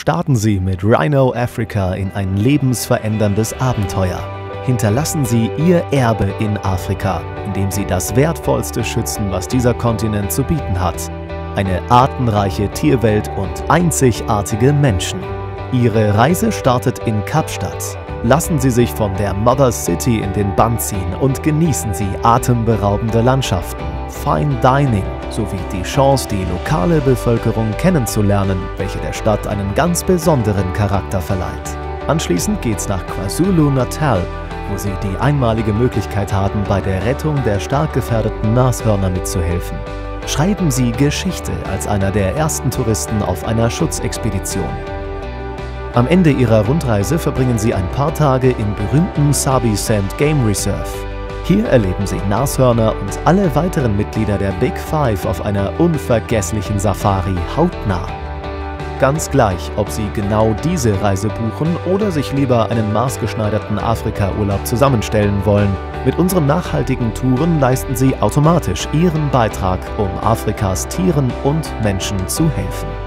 Starten Sie mit Rhino Africa in ein lebensveränderndes Abenteuer. Hinterlassen Sie Ihr Erbe in Afrika, indem Sie das Wertvollste schützen, was dieser Kontinent zu bieten hat. Eine artenreiche Tierwelt und einzigartige Menschen. Ihre Reise startet in Kapstadt. Lassen Sie sich von der Mother City in den Bann ziehen und genießen Sie atemberaubende Landschaften, Fine Dining sowie die Chance, die lokale Bevölkerung kennenzulernen, welche der Stadt einen ganz besonderen Charakter verleiht. Anschließend geht's nach KwaZulu-Natal, wo Sie die einmalige Möglichkeit haben, bei der Rettung der stark gefährdeten Nashörner mitzuhelfen. Schreiben Sie Geschichte als einer der ersten Touristen auf einer Schutzexpedition. Am Ende Ihrer Rundreise verbringen Sie ein paar Tage im berühmten Sabi Sand Game Reserve. Hier erleben Sie Nashörner und alle weiteren Mitglieder der Big Five auf einer unvergesslichen Safari hautnah. Ganz gleich, ob Sie genau diese Reise buchen oder sich lieber einen maßgeschneiderten Afrika-Urlaub zusammenstellen wollen, mit unseren nachhaltigen Touren leisten Sie automatisch Ihren Beitrag, um Afrikas Tieren und Menschen zu helfen.